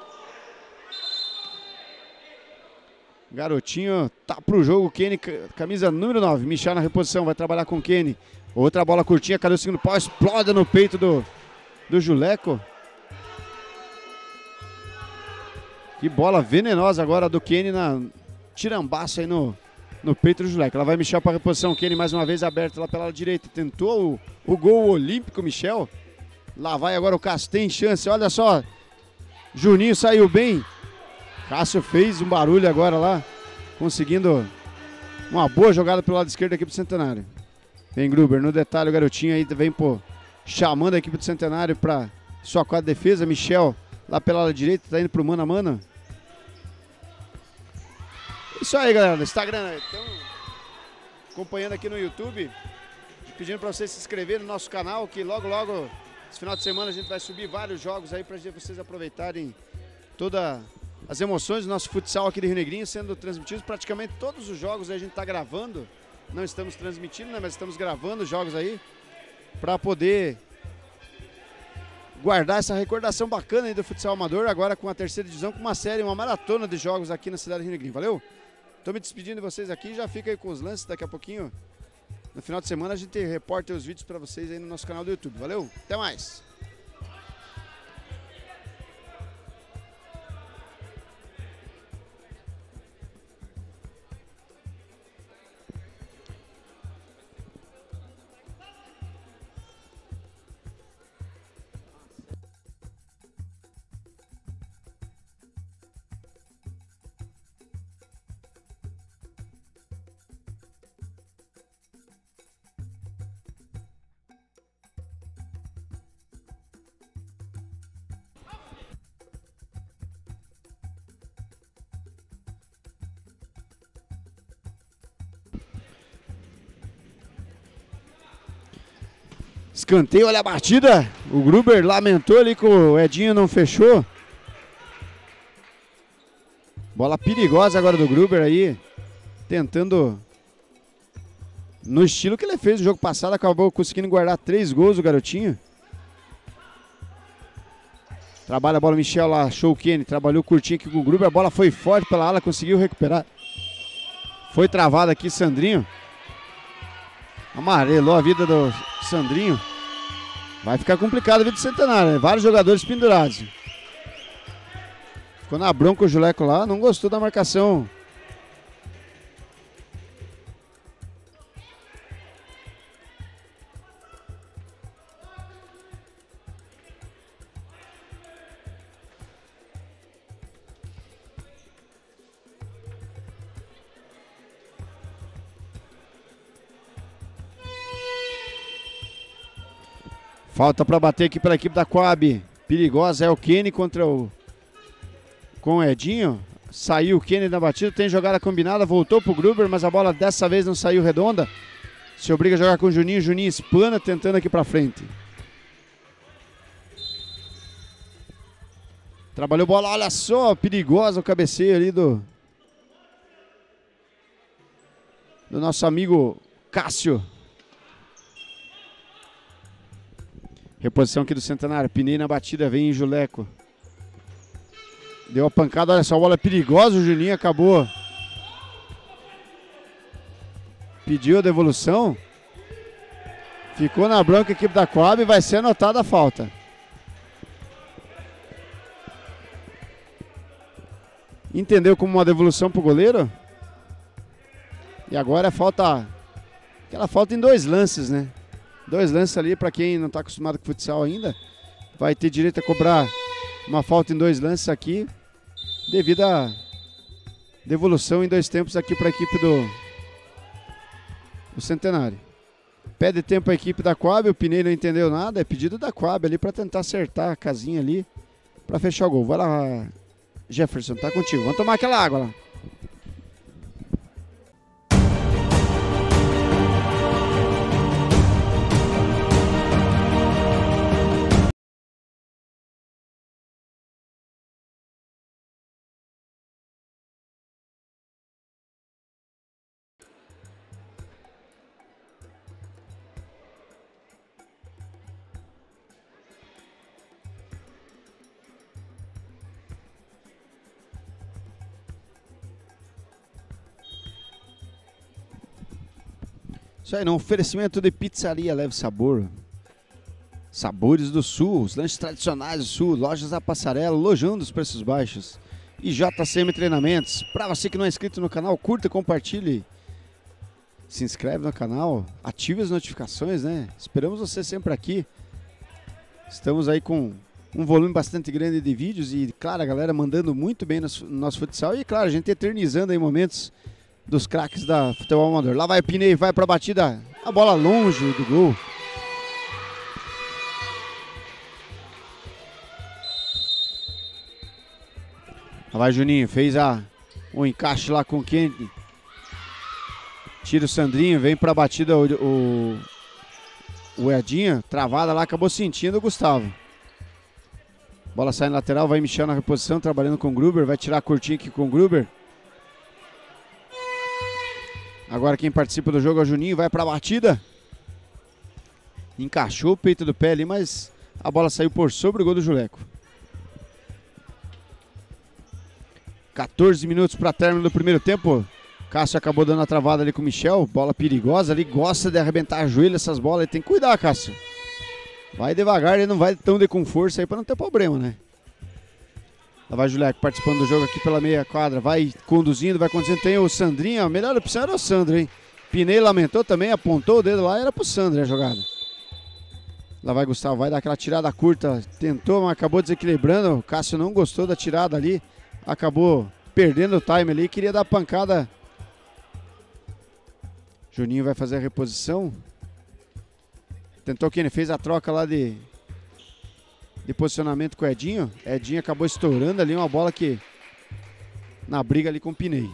Garotinho tá pro jogo, Kenny, camisa número nove, Michel na reposição, vai trabalhar com o Kenny. Outra bola curtinha, cadê o segundo pau? Explode no peito do, do Juleco. Que bola venenosa agora do Kenny na tirambaço aí no, no peito do Juleco. Ela vai Michel para reposição. Kenny mais uma vez aberto lá pela direita. Tentou o, o gol olímpico, Michel. Lá vai agora o Cássio, tem chance. Olha só. Juninho saiu bem. Cássio fez um barulho agora lá. Conseguindo uma boa jogada pelo lado esquerdo da equipe do Centenário. Vem Gruber no detalhe. O garotinho aí vem pô, chamando a equipe do Centenário para sua quadra de defesa. Michel lá pela ala direita. Tá indo pro mano a mano. Isso aí, galera, no Instagram, então, acompanhando aqui no YouTube, pedindo para vocês se inscreverem no nosso canal, que logo, logo, esse final de semana a gente vai subir vários jogos aí para vocês aproveitarem todas as emoções do nosso futsal aqui de Rio Negrinho, sendo transmitidos praticamente todos os jogos aí a gente está gravando, não estamos transmitindo, né, mas estamos gravando os jogos aí, para poder guardar essa recordação bacana aí do futsal amador, agora com a terceira divisão, com uma série, uma maratona de jogos aqui na cidade de Rio Negrinho, valeu? Estou me despedindo de vocês aqui, já fica aí com os lances daqui a pouquinho. No final de semana a gente reporta os vídeos para vocês aí no nosso canal do YouTube. Valeu? Até mais! Escanteio, olha a batida. O Gruber lamentou ali que o Edinho não fechou. Bola perigosa agora do Gruber aí. Tentando, no estilo que ele fez no jogo passado, acabou conseguindo guardar três gols o garotinho. Trabalha a bola o Michel lá, achou o Kenny. Trabalhou curtinho aqui com o Gruber. A bola foi forte pela ala, conseguiu recuperar. Foi travada aqui Sandrinho. Amarelou a vida do Sandrinho. Vai ficar complicado a vida do Centenário, né? Vários jogadores pendurados. Ficou na bronca o Juleco lá, não gostou da marcação. Falta para bater aqui pela equipe da Coab. Perigosa é o Kenny contra o... Com o Edinho. Saiu o Kenny na batida. Tem jogada combinada. Voltou pro Gruber, mas a bola dessa vez não saiu redonda. Se obriga a jogar com o Juninho. Juninho espana tentando aqui para frente. Trabalhou bola. Olha só. Perigosa o cabeceio ali do... Do nosso amigo Cássio. Reposição aqui do Centenário. Pinei na batida, vem em Juleco. Deu a pancada, olha só, a bola perigosa. O Juninho acabou. Pediu a devolução. Ficou na bronca a equipe da Coab e vai ser anotada a falta. Entendeu como uma devolução pro goleiro? E agora é falta. Aquela falta em dois lances, né? Dois lances ali, para quem não está acostumado com futsal ainda, vai ter direito a cobrar uma falta em dois lances aqui, devido à devolução em dois tempos aqui para a equipe do, do Centenário. Pede tempo a equipe da Coab, o Pinei não entendeu nada, é pedido da Coab ali para tentar acertar a casinha ali, para fechar o gol. Vai lá, Jefferson, tá contigo. Vamos tomar aquela água lá. Isso aí, no oferecimento de pizzaria Leve Sabor. Sabores do Sul, os lanches tradicionais do Sul, lojas da Passarela, lojão dos preços baixos. e J C M Treinamentos. Para você que não é inscrito no canal, curta, compartilhe, se inscreve no canal, ative as notificações, né? Esperamos você sempre aqui. Estamos aí com um volume bastante grande de vídeos e, claro, a galera mandando muito bem no nosso futsal. E, claro, a gente eternizando aí momentos dos craques da futebol amador. Lá vai o Pinei, vai para a batida, a bola longe do gol. Lá vai Juninho, fez a, um encaixe lá com o Kennedy. Tira o Sandrinho, vem para a batida o, o, o Edinho, travada lá, acabou sentindo o Gustavo. Bola sai na lateral, vai Michel na reposição, trabalhando com o Gruber, vai tirar curtinho aqui com o Gruber. Agora quem participa do jogo é o Juninho, vai para a batida. Encaixou o peito do pé ali, mas a bola saiu por sobre o gol do Juleco. quatorze minutos para término do primeiro tempo. Cássio acabou dando a travada ali com o Michel. Bola perigosa ali, gosta de arrebentar a joelho essas bolas. Ele tem que cuidar, Cássio. Vai devagar, ele não vai tão de com força aí para não ter problema, né? Lá vai Juleco participando do jogo aqui pela meia quadra. Vai conduzindo, vai conduzindo. Tem o Sandrinho, a melhor opção era o Sandro, hein? Pinei lamentou também, apontou o dedo lá, era pro Sandro a jogada. Lá vai Gustavo, vai dar aquela tirada curta. Tentou, mas acabou desequilibrando. O Cássio não gostou da tirada ali. Acabou perdendo o time ali. Queria dar pancada. Juninho vai fazer a reposição. Tentou quem fez a troca lá de, de posicionamento com o Edinho. Edinho acabou estourando ali uma bola que na briga ali com o Pinei.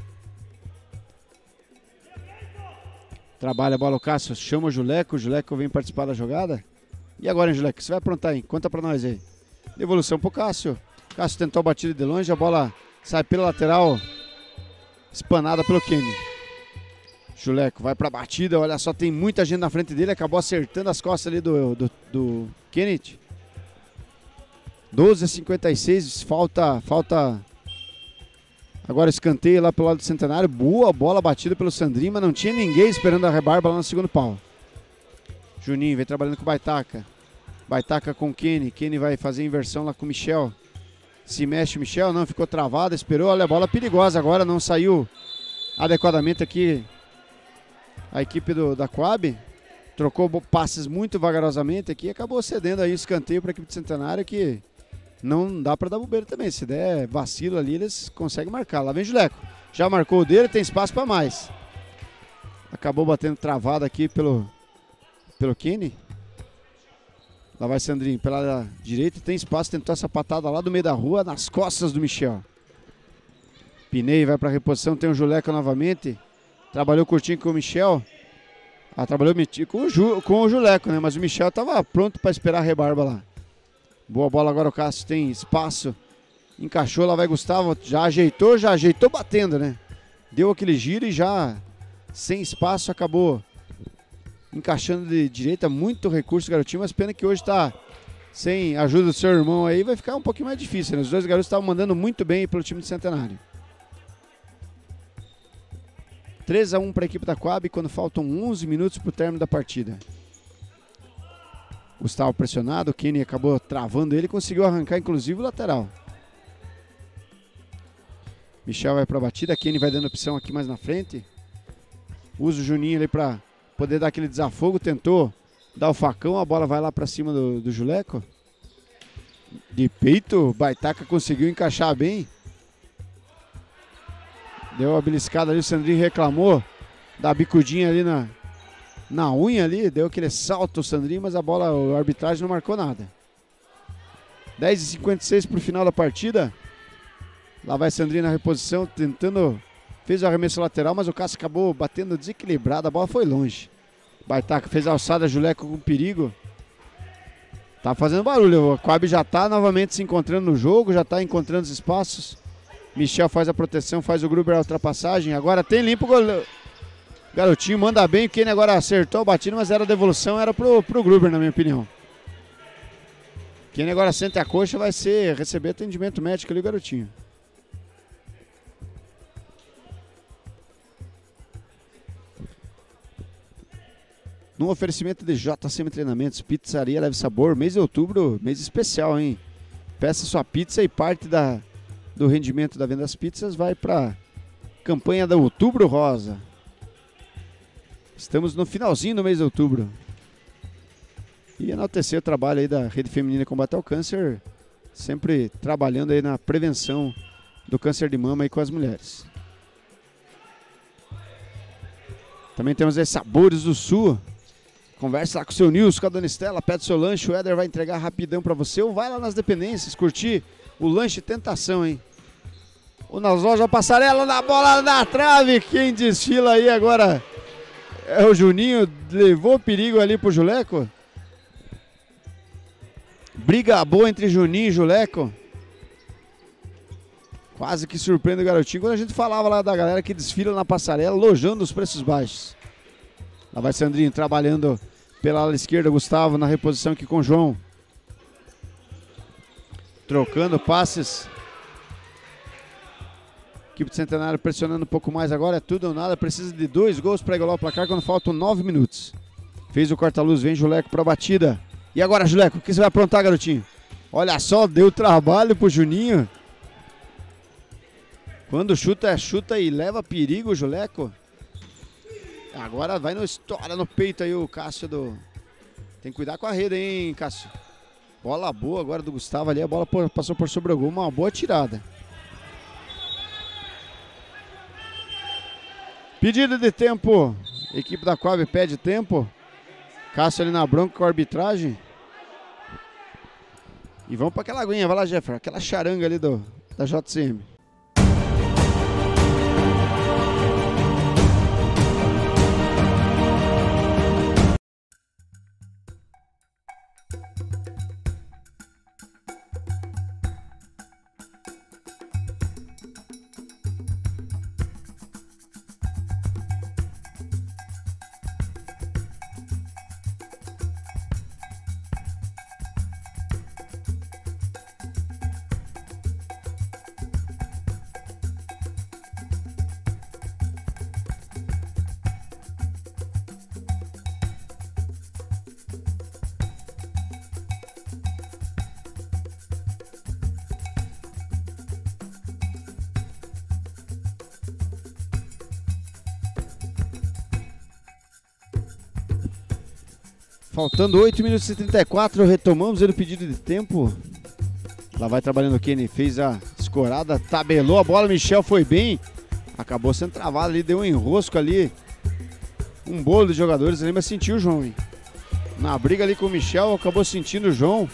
Trabalha a bola o Cássio, chama o Juleco. O Juleco vem participar da jogada. E agora, hein, Juleco? Você vai aprontar aí? Conta pra nós aí. Devolução pro Cássio. Cássio tentou a batida de longe. A bola sai pela lateral. Espanada pelo Kenny. Juleco vai pra batida. Olha só, tem muita gente na frente dele. Acabou acertando as costas ali do, do, do Kenneth. doze a cinquenta e seis. Falta... falta... Agora escanteio lá pelo lado do Centenário. Boa bola batida pelo Sandrinho, mas não tinha ninguém esperando a rebarba lá no segundo pau. Juninho vem trabalhando com o Baitaca. Baitaca com o Kenny. Kenny vai fazer inversão lá com o Michel. Se mexe o Michel, não, ficou travado, esperou. Olha a bola perigosa agora, não saiu adequadamente aqui a equipe do, da Coab. Trocou passes muito vagarosamente aqui. Acabou cedendo aí o escanteio para a equipe do Centenário, que não dá para dar bobeira também. Se der vacilo ali, eles conseguem marcar. Lá vem Juleco. Já marcou o dele, tem espaço para mais. Acabou batendo travado aqui pelo, pelo Kenny. Lá vai Sandrinho pela direita. Tem espaço, tentou essa patada lá do meio da rua, nas costas do Michel. Pinei vai para reposição, tem o Juleco novamente. Trabalhou curtinho com o Michel. Ah, trabalhou com o, Ju, com o Juleco, né? Mas o Michel estava pronto para esperar a rebarba lá. Boa bola agora, o Cássio tem espaço. Encaixou, lá vai Gustavo. Já ajeitou, já ajeitou batendo, né? Deu aquele giro e já sem espaço acabou encaixando de direita. Muito recurso, garotinho. Mas pena que hoje tá sem a ajuda do seu irmão aí. Vai ficar um pouquinho mais difícil, né? Os dois garotos estavam mandando muito bem pelo time do Centenário. três a um para a equipe da Coab quando faltam onze minutos para o término da partida. Gustavo pressionado, o Kenny acabou travando ele, conseguiu arrancar inclusive o lateral. Michel vai para a batida, Kenny vai dando opção aqui mais na frente. Usa o Juninho ali para poder dar aquele desafogo, tentou dar o facão, a bola vai lá para cima do, do Juleco. De peito, Baitaca conseguiu encaixar bem. Deu uma beliscada ali, o Sandrinho reclamou da bicudinha ali na... Na unha ali, deu aquele salto o Sandrinho, mas a bola, a arbitragem não marcou nada. dez e cinquenta e seis para o final da partida. Lá vai Sandrinho na reposição, tentando, fez o arremesso lateral, mas o Cássio acabou batendo desequilibrado, a bola foi longe. Baitaca fez a alçada, Juleco com perigo. Tá fazendo barulho, o Coab já tá novamente se encontrando no jogo, já tá encontrando os espaços. Michel faz a proteção, faz o Gruber a ultrapassagem, agora tem limpo o goleiro. Garotinho manda bem, o Kenny agora acertou a batida, mas era a devolução, era pro, pro Gruber, na minha opinião. Kenny agora sente a coxa, vai ser receber atendimento médico ali, o garotinho. No oferecimento de J C M Treinamentos, Pizzaria Leve Sabor, mês de outubro, mês especial, hein? Peça sua pizza e parte da, do rendimento da venda das pizzas vai para campanha da Outubro Rosa. Estamos no finalzinho do mês de outubro. E enaltecer o trabalho aí da Rede Feminina Combate ao Câncer, sempre trabalhando aí na prevenção do câncer de mama aí com as mulheres. Também temos aí Sabores do Sul. Conversa lá com o seu Nilson, com a dona Estela, pede seu lanche, o Éder vai entregar rapidão pra você, ou vai lá nas dependências curtir o lanche tentação, hein? Ou nas lojas Passarela, na bola na trave, quem desfila aí agora é o Juninho, levou perigo ali pro Juleco. Briga boa entre Juninho e Juleco. Quase que surpreende o garotinho. Quando a gente falava lá da galera que desfila na passarela, lojando os preços baixos. Lá vai Sandrinho trabalhando pela ala esquerda. Gustavo na reposição aqui com o João. Trocando passes. Equipe do Centenário pressionando um pouco mais agora. É tudo ou nada. Precisa de dois gols para igualar o placar quando faltam nove minutos. Fez o corta-luz. Vem Juleco para a batida. E agora, Juleco, o que você vai aprontar, garotinho? Olha só, deu trabalho pro Juninho. Quando chuta, é chuta e leva perigo, Juleco. Agora vai no estoura no peito aí o Cássio do... Tem que cuidar com a rede, hein, Cássio? Bola boa agora do Gustavo ali. A bola passou por sobre o gol. Uma boa tirada. Pedido de tempo. Equipe da Coab pede tempo. Cássio ali na bronca com a arbitragem. E vamos para aquela aguinha, vai lá, Jefferson. Aquela charanga ali do, da J C M. Faltando oito minutos e trinta e quatro, retomamos ele o pedido de tempo. Lá vai trabalhando o Kenny, fez a escorada, tabelou a bola, Michel foi bem. Acabou sendo travado ali, deu um enrosco ali. Um bolo de jogadores ali, mas sentiu o João, hein? Na briga ali com o Michel, acabou sentindo o João.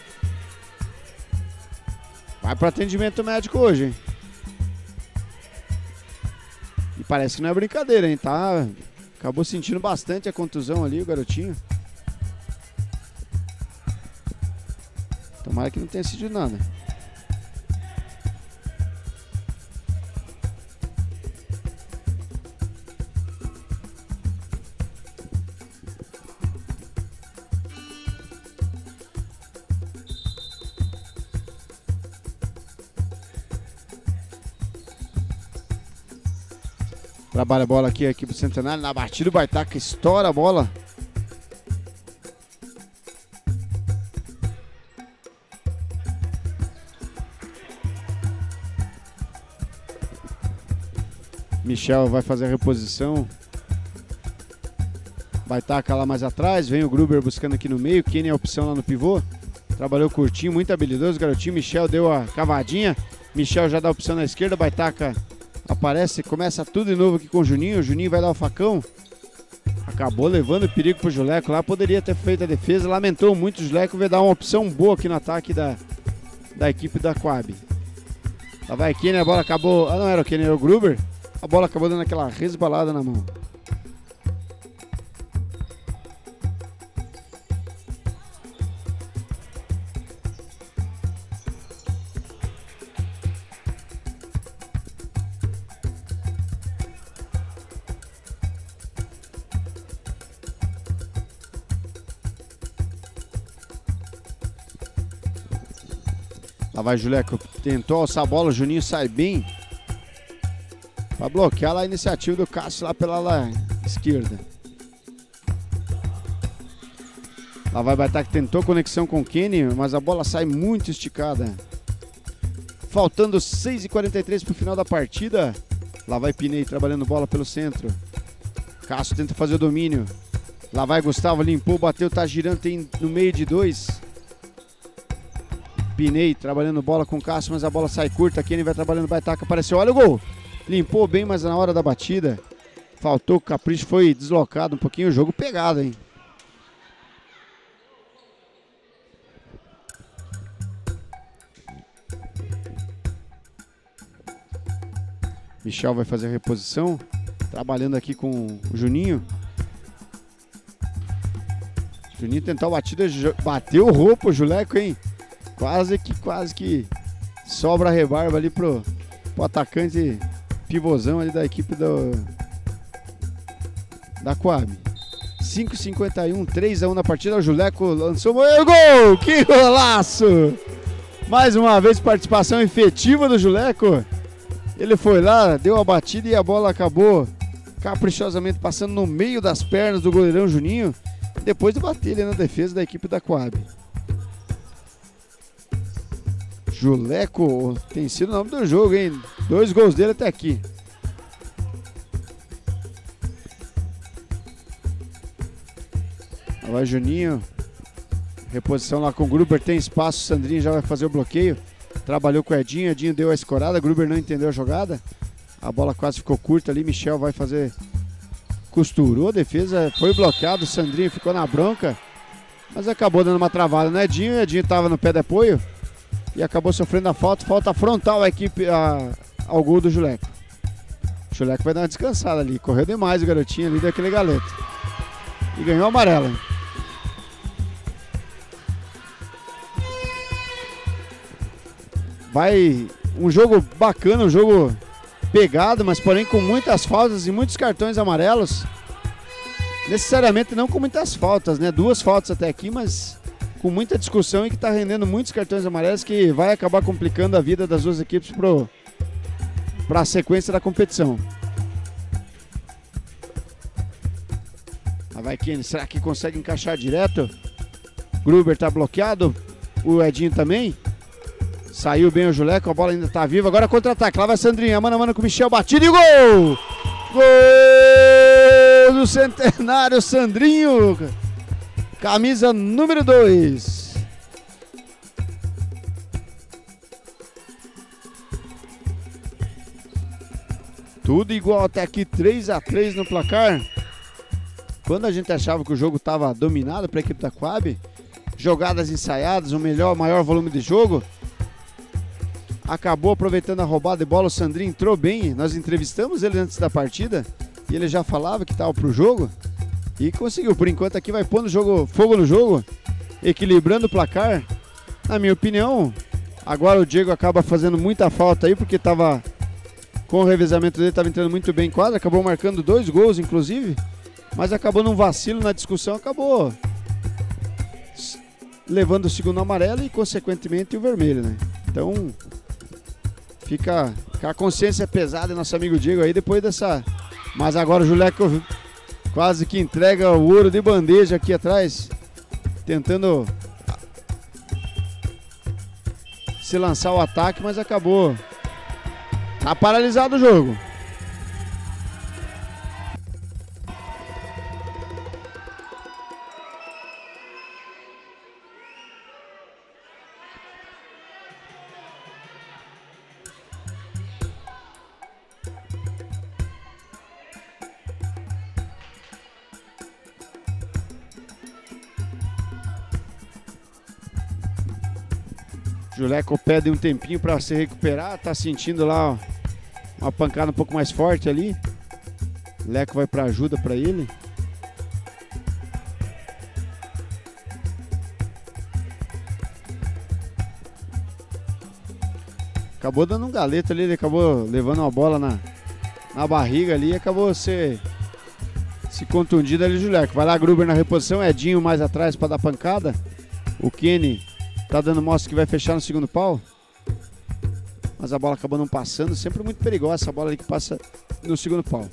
Vai para atendimento médico hoje, hein? E parece que não é brincadeira, hein? Tá... Acabou sentindo bastante a contusão ali, o garotinho. Tomara que não tenha sido nada. Trabalha a bola aqui a equipe do Centenário. Na batida o Baitaca estoura a bola. Michel vai fazer a reposição. Baitaca lá mais atrás. Vem o Gruber buscando aqui no meio. Kenny é a opção lá no pivô. Trabalhou curtinho, muito habilidoso. Garotinho Michel deu a cavadinha. Michel já dá a opção na esquerda. Baitaca aparece, começa tudo de novo aqui com o Juninho. O Juninho vai dar o facão. Acabou levando perigo pro Juleco lá. Poderia ter feito a defesa. Lamentou muito o Juleco. Vai dar uma opção boa aqui no ataque da, da equipe da Coab. Lá vai Kenny, a bola acabou... Ah, não era o Kenny, era o Gruber. A bola acabou dando aquela resbalada na mão. Lá vai Juleco, tentou alçar a bola, o Juninho sai bem. Pra bloquear lá a iniciativa do Cássio lá pela lá esquerda. Lá vai Baitaca, tentou conexão com o Kenny, mas a bola sai muito esticada. Faltando seis e quarenta e três para o final da partida. Lá vai Pinei trabalhando bola pelo centro. Cássio tenta fazer o domínio. Lá vai Gustavo, limpou, bateu, tá girando, tem no meio de dois. Pinei trabalhando bola com Cássio, mas a bola sai curta. Kenny vai trabalhando, Baitaca, apareceu, olha o gol. Limpou bem, mas na hora da batida faltou, o Capricho foi deslocado um pouquinho, o jogo pegado, hein. Michel vai fazer a reposição, trabalhando aqui com o Juninho. Juninho tentou a batida, bateu o roupo, o Juleco, hein? Quase que, quase que sobra a rebarba ali pro, pro atacante pivôzão ali da equipe do, da Coab. cinco e cinquenta e um, três a um na partida, o Juleco lançou o gol! Que golaço! Mais uma vez participação efetiva do Juleco. Ele foi lá, deu a batida e a bola acabou caprichosamente passando no meio das pernas do goleirão Juninho, depois de bater ele na defesa da equipe da Coab. Juleco tem sido o nome do jogo, hein? Dois gols dele até aqui. Lá vai Juninho. Reposição lá com o Gruber, tem espaço, o Sandrinho já vai fazer o bloqueio. Trabalhou com o Edinho, Edinho deu a escorada, Gruber não entendeu a jogada. A bola quase ficou curta ali, Michel vai fazer... Costurou a defesa, foi bloqueado, o Sandrinho ficou na bronca. Mas acabou dando uma travada no Edinho, o Edinho estava no pé de apoio. E acabou sofrendo a falta, falta frontal a equipe, a, ao gol do Juleco. O Juleco vai dar uma descansada ali, correu demais o garotinho ali daquele galeto. E ganhou amarelo, hein? Vai um jogo bacana, um jogo pegado, mas porém com muitas faltas e muitos cartões amarelos. Necessariamente não com muitas faltas, né? Duas faltas até aqui, mas com muita discussão e que está rendendo muitos cartões amarelos que vai acabar complicando a vida das duas equipes para a sequência da competição. Lá vai Kenny, será que consegue encaixar direto? Gruber está bloqueado, o Edinho também. Saiu bem o Juleco, a bola ainda tá viva. Agora contra-ataque. Lá vai Sandrinho, mano a mano com o Michel. Batido e gol! Gol do Centenário, Sandrinho. Camisa número dois. Tudo igual até aqui, três a três no placar. Quando a gente achava que o jogo estava dominado para a equipe da Coab, jogadas ensaiadas, o melhor, maior volume de jogo, acabou aproveitando a roubada de bola. O Sandrinho entrou bem, nós entrevistamos ele antes da partida e ele já falava que estava pro jogo e conseguiu. Por enquanto aqui vai pondo jogo, fogo no jogo, equilibrando o placar. Na minha opinião, agora o Diego acaba fazendo muita falta aí, porque estava com o revezamento dele, estava entrando muito bem em quadra, acabou marcando dois gols inclusive, mas acabou num vacilo na discussão, acabou levando o segundo amarelo e consequentemente o vermelho, né? Então fica, fica a consciência pesada, nosso amigo Diego aí, depois dessa... Mas agora o Juleco quase que entrega o ouro de bandeja aqui atrás, tentando se lançar o ataque, mas acabou. Tá paralisado o jogo. Juleco pede um tempinho para se recuperar, tá sentindo lá ó, uma pancada um pouco mais forte ali. Leco vai para ajuda para ele. Acabou dando um galeto ali, ele acabou levando uma bola na, na barriga ali e acabou se, se contundido ali o Juleco. Vai lá Gruber na reposição, Edinho mais atrás para dar pancada. O Kenny tá dando mostra que vai fechar no segundo pau, mas a bola acabou não passando. Sempre muito perigosa essa bola ali que passa no segundo pau.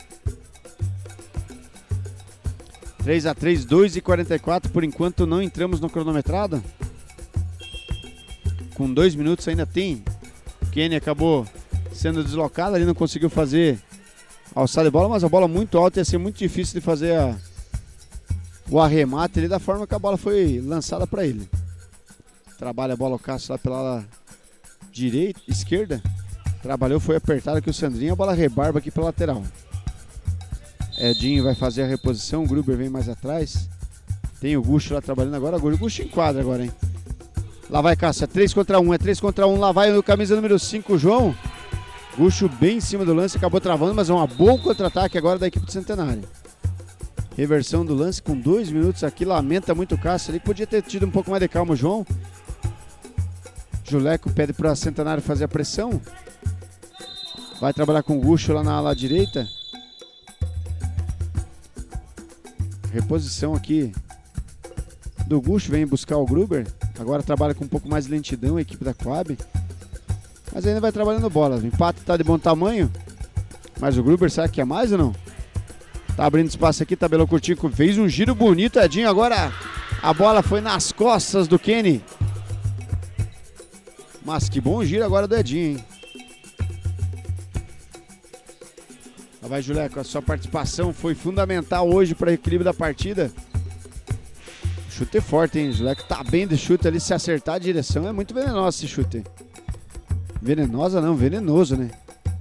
três a três, dois e quarenta e quatro. Por enquanto não entramos no cronometrado. Com dois minutos ainda tem Kenny acabou sendo deslocado ali, não conseguiu fazer a alçada de bola, mas a bola muito alta, ia ser muito difícil de fazer a, o arremate ali da forma que a bola foi lançada para ele. Trabalha a bola o Cássio lá pela direita, esquerda. Trabalhou, foi apertado aqui o Sandrinho, a bola rebarba aqui pela lateral. Edinho vai fazer a reposição, o Gruber vem mais atrás. Tem o Gucho lá trabalhando agora, o Gucho enquadra agora, hein. Lá vai Cássio, é três contra um, é três contra um, lá vai o camisa número cinco, João. Gucho bem em cima do lance, acabou travando, mas é um bom contra-ataque agora da equipe do Centenário. Reversão do lance com dois minutos aqui, lamenta muito o Cássio ali, podia ter tido um pouco mais de calma o João. Juleco pede para o Centenário fazer a pressão. Vai trabalhar com o Gucho lá na ala direita. Reposição aqui do Gucho, vem buscar o Gruber. Agora trabalha com um pouco mais de lentidão a equipe da Coab. Mas ainda vai trabalhando bola. O empate está de bom tamanho. Mas o Gruber, será que é mais ou não? Tá abrindo espaço aqui, tabelou curtinho. Fez um giro bonito, Edinho. Agora a bola foi nas costas do Kenny. Mas que bom giro agora do Edinho, hein? Lá vai Juleco, a sua participação foi fundamental hoje para o equilíbrio da partida. Chute forte, hein? Juleco tá bem de chute ali, se acertar a direção é muito venenoso esse chute. Venenosa não, venenoso, né?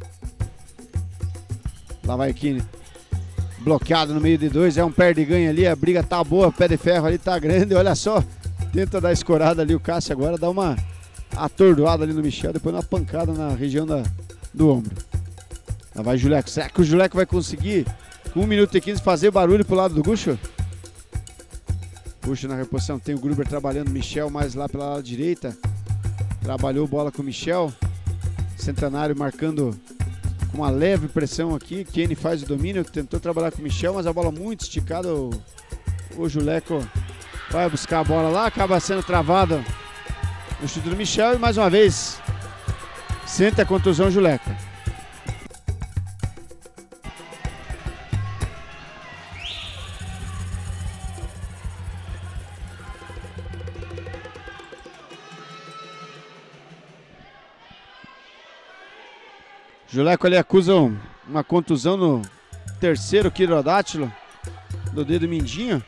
Lá vai Kenny. Bloqueado no meio de dois, é um perde e ganha ali, a briga tá boa, o pé de ferro ali tá grande, olha só. Tenta dar escorada ali o Cássio agora, dá uma atordoada ali no Michel, depois uma pancada na região da, do ombro. Lá vai Juleco, será que o Juleco vai conseguir com um minuto e quinze fazer barulho pro lado do Gucho? Puxa na reposição, tem o Gruber trabalhando, Michel mais lá pela ala direita. Trabalhou bola com o Michel. Centenário marcando com uma leve pressão aqui. Kenny faz o domínio, tentou trabalhar com o Michel, mas a bola muito esticada. O, o Juleco vai buscar a bola lá, acaba sendo travada no chute do Michel e mais uma vez sente a contusão Juleco. Juleco ali acusa uma contusão no terceiro quirodátilo do dedo mindinho.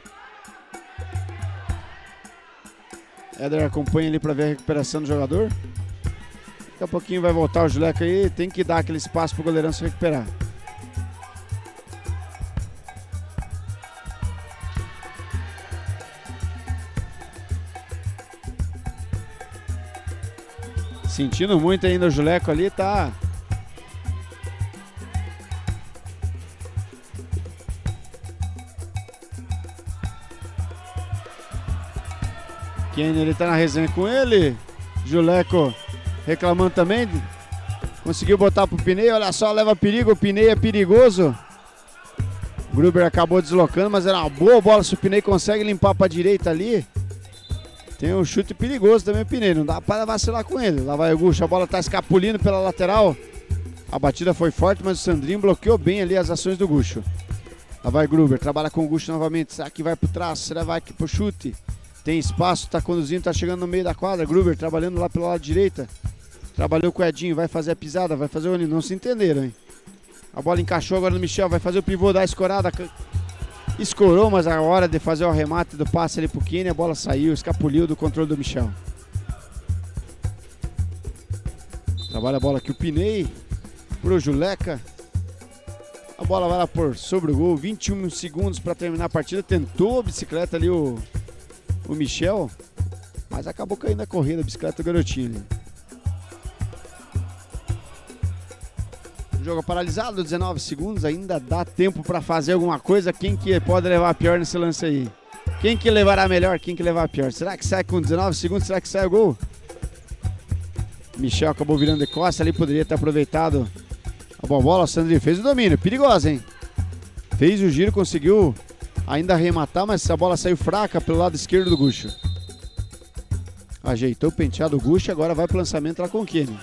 Éder acompanha ali para ver a recuperação do jogador. Daqui a pouquinho vai voltar o Juleco aí, tem que dar aquele espaço para o goleirão se recuperar. Sentindo muito ainda o Juleco ali, tá... Kenny, ele tá na resenha com ele. Juleco reclamando também. Conseguiu botar pro Pinei. Olha só, leva perigo. O Pinei é perigoso. Gruber acabou deslocando, mas era uma boa bola. Se o Pinei consegue limpar pra direita ali. Tem um chute perigoso também o Pinei. Não dá para vacilar com ele. Lá vai o Gucho. A bola tá escapulindo pela lateral. A batida foi forte, mas o Sandrinho bloqueou bem ali as ações do Gucho. Lá vai Gruber. Trabalha com o Gucho novamente. Será que vai pro traço? Será que vai aqui pro chute? Tem espaço, tá conduzindo, tá chegando no meio da quadra. Gruber trabalhando lá pelo lado direita. Trabalhou com o Edinho, vai fazer a pisada, vai fazer o... Não se entenderam, hein? A bola encaixou agora no Michel, vai fazer o pivô, dar a escorada. Escorou, mas a hora de fazer o arremate do passe ali pro Kenny, a bola saiu, escapuliu do controle do Michel. Trabalha a bola aqui o Pinei pro Juleca. A bola vai lá por sobre o gol, vinte e um segundos para terminar a partida. Tentou a bicicleta ali o... o Michel, mas acabou caindo a corrida, a bicicleta do garotinho ali. Jogo paralisado, dezenove segundos, ainda dá tempo para fazer alguma coisa. Quem que pode levar a pior nesse lance aí? Quem que levará melhor, quem que levar a pior? Será que sai com dezenove segundos, será que sai o gol? Michel acabou virando de costas ali, poderia ter aproveitado a boa bola. O Sandrinho fez o domínio, perigosa, hein? Fez o giro, conseguiu ainda arrematar, mas essa bola saiu fraca pelo lado esquerdo do Gucho. Ajeitou o penteado do Gucho, agora vai pro lançamento lá com o Kenny.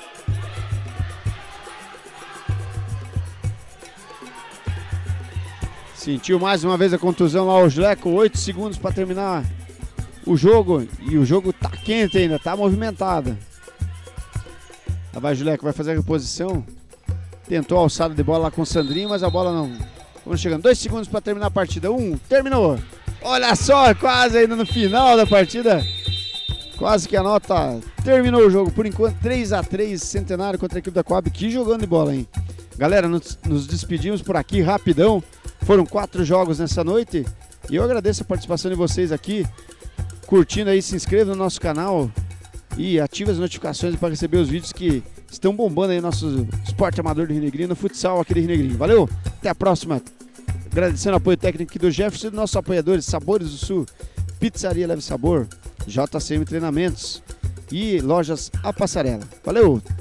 Sentiu mais uma vez a contusão lá o Juleco, oito segundos para terminar o jogo. E o jogo tá quente ainda, tá movimentado. Lá vai Juleco, vai fazer a reposição. Tentou a alçada de bola lá com o Sandrinho, mas a bola não... Vamos chegando. Dois segundos para terminar a partida. Um, terminou. Olha só, quase ainda no final da partida. Quase que a nota terminou o jogo. Por enquanto, três a três, Centenário contra a equipe da Coab. Que jogando de bola, hein? Galera, nos, nos despedimos por aqui rapidão. Foram quatro jogos nessa noite. E eu agradeço a participação de vocês aqui. Curtindo aí, se inscreva no nosso canal. E ative as notificações para receber os vídeos que estão bombando aí no nosso esporte amador do Rio Negrinho, no futsal aqui do Rio Negrinho. Valeu, até a próxima. Agradecendo o apoio técnico aqui do Jefferson e dos nossos apoiadores, Sabores do Sul, Pizzaria Leve Sabor, J C M Treinamentos e Lojas A Passarela. Valeu!